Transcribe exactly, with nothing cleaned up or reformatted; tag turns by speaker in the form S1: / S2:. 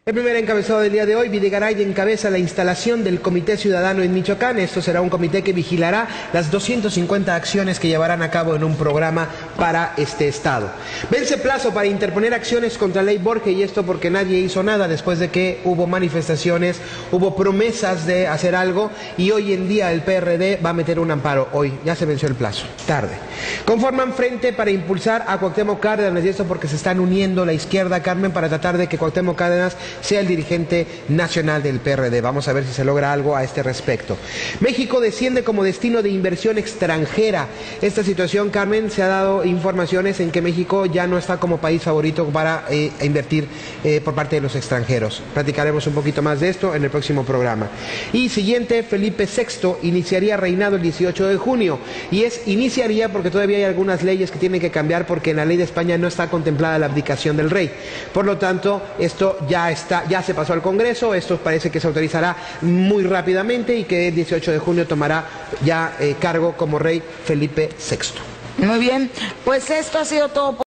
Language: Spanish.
S1: El primer encabezado del día de hoy, Videgaray encabeza la instalación del Comité Ciudadano en Michoacán. Esto será un comité que vigilará las doscientas cincuenta acciones que llevarán a cabo en un programa para este estado. Vence plazo para interponer acciones contra Ley Borges, y esto porque nadie hizo nada después de que hubo manifestaciones, hubo promesas de hacer algo, y hoy en día el P R D va a meter un amparo. Hoy ya se venció el plazo, tarde. Conforman frente para impulsar a Cuauhtémoc Cárdenas, y esto porque se están uniendo la izquierda, Carmen, para tratar de que Cuauhtémoc Cárdenas sea el dirigente nacional del P R D. Vamos a ver si se logra algo a este respecto. México desciende como destino de inversión extranjera. Esta situación, Carmen, se ha dado informaciones en que México ya no está como país favorito para eh, invertir eh, por parte de los extranjeros. Platicaremos un poquito más de esto en el próximo programa. Y siguiente, Felipe sexto iniciaría reinado el dieciocho de junio. Y es iniciaría porque todavía hay algunas leyes que tienen que cambiar, porque en la ley de España no está contemplada la abdicación del rey. Por lo tanto, esto ya está ya se pasó al Congreso. Esto parece que se autorizará muy rápidamente y que el dieciocho de junio tomará ya eh, cargo como rey Felipe sexto.
S2: Muy bien, pues esto ha sido todo por